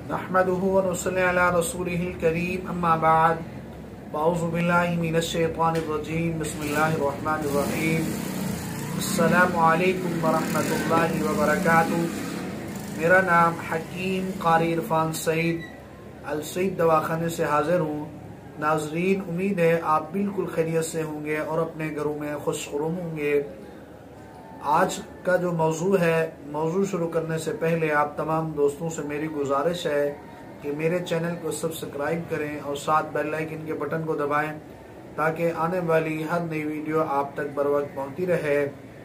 नहमदुहु व नुसल्ली अला रसूलिहिल करीम अम्मा बाद अऊज़ु बिल्लाहि मिनश शैतानिर रजीम बिस्मिल्लाहिर रहमानिर रहीम अस्सलामु अलैकुम व रहमतुल्लाहि व बरकातुहू। मेरा नाम हकीम कारी इरफान सईद अल सईद दवाखाने से हाजिर हूँ। नाजरीन, उम्मीद है आप बिल्कुल खैरियत से होंगे और अपने घरों में खुशखुरुम होंगे। आज का जो मौजू शुरू करने से पहले आप तमाम दोस्तों से मेरी गुजारिश है कि मेरे चैनल को सब्सक्राइब करें और साथ बेल आइकन के बटन को दबाएं ताकि आने वाली हर नई वीडियो आप तक बर वक्त पहुँचती रहे।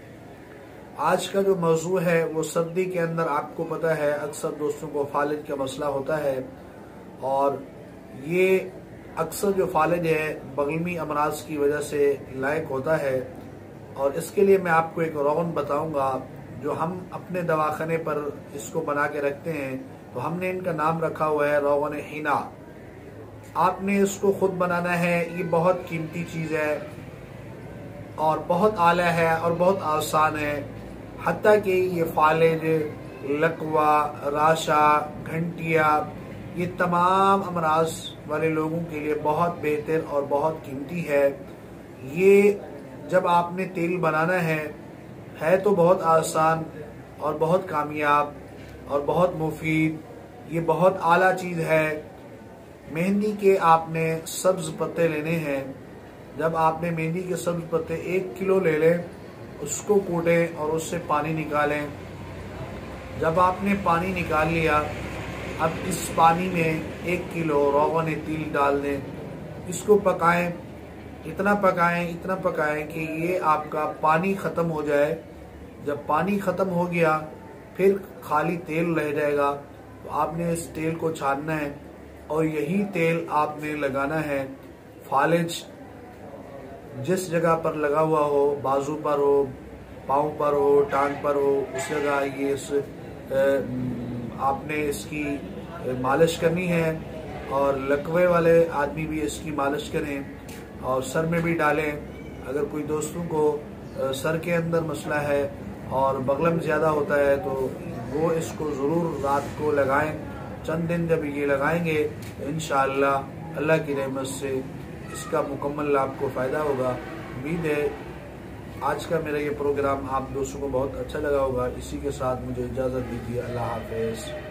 आज का जो मौजू है वो सर्दी के अंदर, आपको पता है अक्सर दोस्तों को फालिज का मसला होता है और ये अक्सर जो फालिज है बगलमी अमराज की वजह से लायक होता है। और इसके लिए मैं आपको एक रोगन बताऊंगा जो हम अपने दवाखाने पर इसको बना के रखते हैं। तो हमने इनका नाम रखा हुआ है रोगन हिना। आपने इसको खुद बनाना है। ये बहुत कीमती चीज़ है और बहुत आला है और बहुत आसान है। हत्ता कि ये फालिज, लकवा, राशा, घंटिया, ये तमाम अमराज वाले लोगों के लिए बहुत बेहतर और बहुत कीमती है। ये जब आपने तेल बनाना है तो बहुत आसान और बहुत कामयाब और बहुत मुफीद। ये बहुत आला चीज़ है। मेहंदी के आपने सब्ज़ पत्ते लेने हैं। जब आपने मेहंदी के सब्ज़ पत्ते 1 किलो ले लें, उसको कूटें और उससे पानी निकालें। जब आपने पानी निकाल लिया, अब इस पानी में 1 किलो रोगन तिल डाल दें। इसको पकाएं, इतना पकाएं कि ये आपका पानी ख़त्म हो जाए। जब पानी ख़त्म हो गया फिर खाली तेल रह जाएगा। तो आपने इस तेल को छानना है और यही तेल आपने लगाना है। फालिज जिस जगह पर लगा हुआ हो, बाजू पर हो, पाँव पर हो, टांग पर हो, उस जगह ये आपने इसकी मालिश करनी है। और लकवे वाले आदमी भी इसकी मालिश करें और सर में भी डालें। अगर कोई दोस्तों को सर के अंदर मसला है और बगलम ज़्यादा होता है तो वो इसको ज़रूर रात को लगाएं। चंद दिन जब ये लगाएंगे तो इंशाअल्लाह अल्लाह की रहमत से इसका मुकम्मल आपको फ़ायदा होगा। उम्मीद है आज का मेरा ये प्रोग्राम आप दोस्तों को बहुत अच्छा लगा होगा। इसी के साथ मुझे इजाज़त दीजिए। अल्लाह हाफ़िज़।